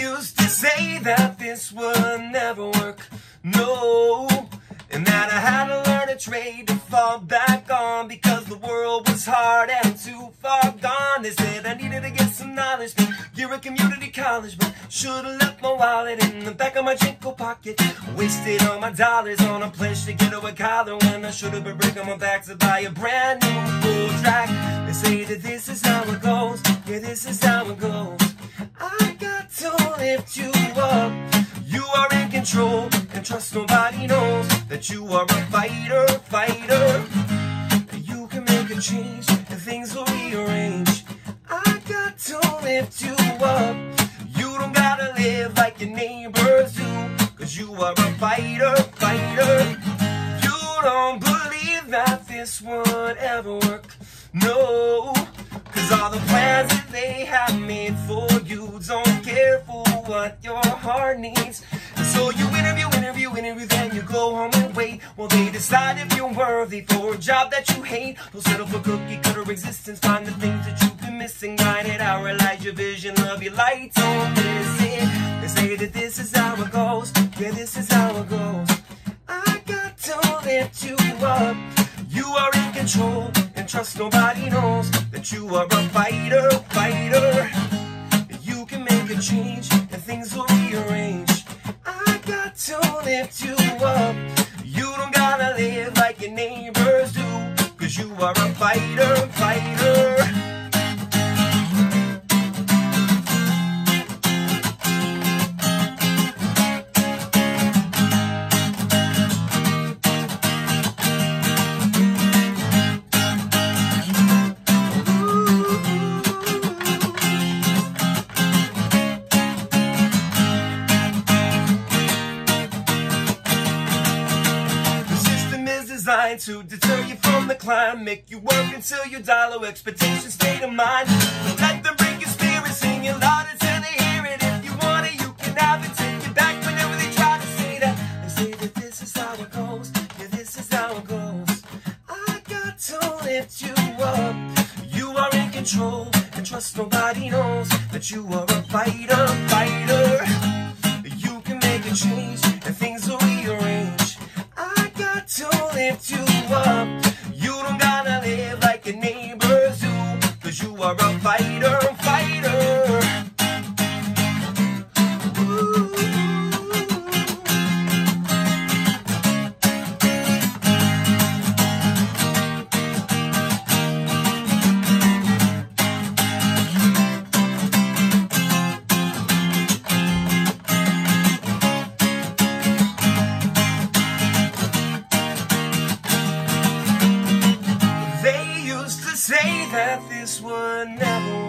used to say that this would never work, no, and that I had to learn a trade to fall back on because the world was hard and too far gone. They said I needed to get some knowledge, but you're a community college, but should've left my wallet in the back of my Jinko pocket. Wasted all my dollars on a pledge to get a collar when I should've been breaking my back to buy a brand new full track. They say that this is how it goes, yeah, this is how it goes. I got to lift you up. You are in control, and trust nobody knows that you are a fighter, fighter. You can make a change, and things will rearrange. I got to lift you up. You don't gotta live like your neighbors do, cause you are a fighter, fighter. You don't believe that this would ever work, no, cause all the plans that they have made for you don't care for what your heart needs. So you interview, then you go home and wait while they decide if you're worthy for a job that you hate. Don't settle for cookie cutter existence, find the things that you've been missing, write it out, realize your vision, love your lights on, this it. They say that this is how it goes, yeah, this is how it goes. I got to lift you up. You are in control, and trust nobody knows that you are a fighter, fighter. You can make a change, and things will rearrange. I got to lift you up. You don't gotta live like your neighbors do, cause you are a fighter, fighter. To deter you from the climb, make you work until your dollar expectations state of mind. Don't let them break your spirit, sing it loud until they hear it. If you want it, you can have it. Take it back whenever they try to say that. They say that this is how it goes, yeah, this is how it goes. I got to lift you up. You are in control, and trust nobody knows that you are a fighter, fighter. You can make a change, and things will rearrange. I got to lift you up. You don't gotta live like your neighbors do, cause you are a fighter, fighter. Ooh. Say that this would never work.